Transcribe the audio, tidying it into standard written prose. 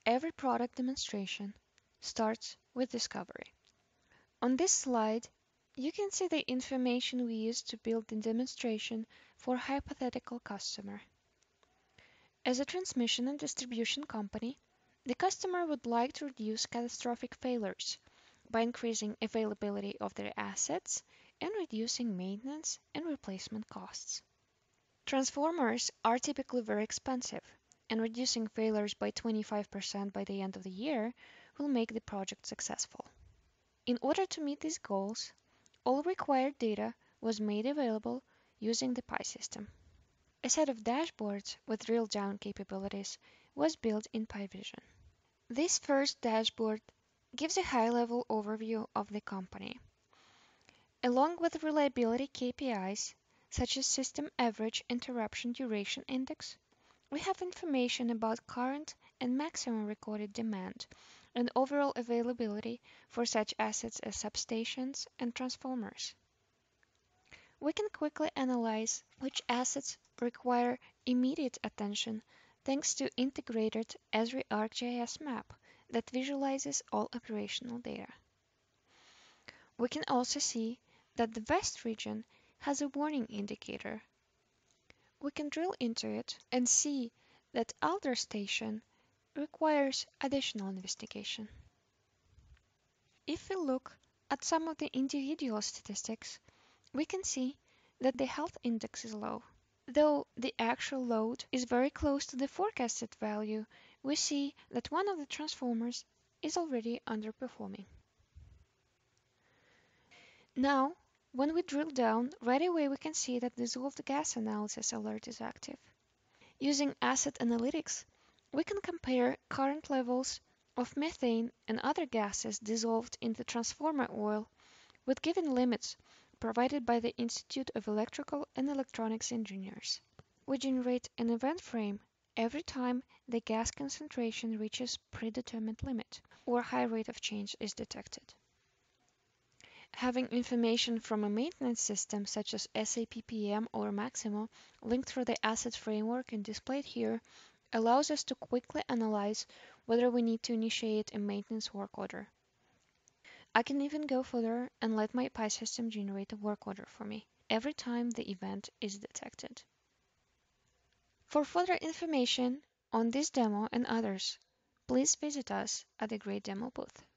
every product demonstration starts with discovery. On this slide, you can see the information we used to build the demonstration for a hypothetical customer. As a transmission and distribution company, the customer would like to reduce catastrophic failures by increasing availability of their assets and reducing maintenance and replacement costs. Transformers are typically very expensive, and reducing failures by 25% by the end of the year will make the project successful. In order to meet these goals, all required data was made available using the PI system. A set of dashboards with drill-down capabilities was built in PI Vision. This first dashboard gives a high-level overview of the company. Along with reliability KPIs, such as System Average Interruption Duration Index, we have information about current and maximum recorded demand and overall availability for such assets as substations and transformers. We can quickly analyze which assets require immediate attention thanks to integrated Esri ArcGIS map that visualizes all operational data. We can also see that the West region has a warning indicator. We can drill into it and see that Alder Station requires additional investigation. If we look at some of the individual statistics, we can see that the health index is low. Though the actual load is very close to the forecasted value, we see that one of the transformers is already underperforming. Now, when we drill down, right away we can see that dissolved gas analysis alert is active. Using asset analytics, we can compare current levels of methane and other gases dissolved in the transformer oil with given limits provided by the Institute of Electrical and Electronics Engineers. We generate an event frame every time the gas concentration reaches predetermined limit or high rate of change is detected. Having information from a maintenance system such as SAP PM or Maximo linked through the asset framework and displayed here allows us to quickly analyze whether we need to initiate a maintenance work order. I can even go further and let my PI system generate a work order for me every time the event is detected. For further information on this demo and others, please visit us at the Great Demo booth.